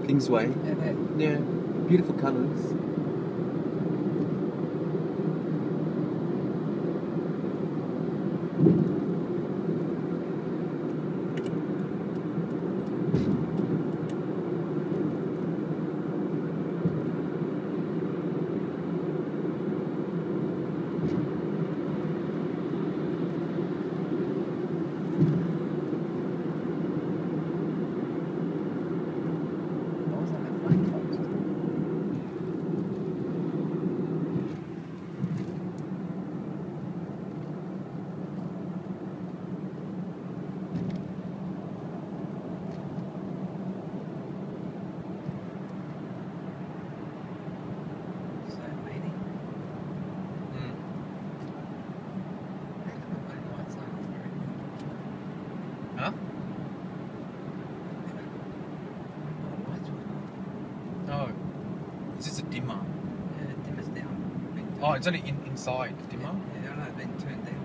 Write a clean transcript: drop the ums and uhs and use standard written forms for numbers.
Kingsway. Yeah. Yeah, beautiful colours. What was that lamppost? So many. Mm. How come the black lights aren't very good? Huh? Oh, the lights were on. Oh, is this a dimmer? Yeah, dimmer's down. Been Oh, it's only inside dimmer. Yeah, I know, it's been turned down.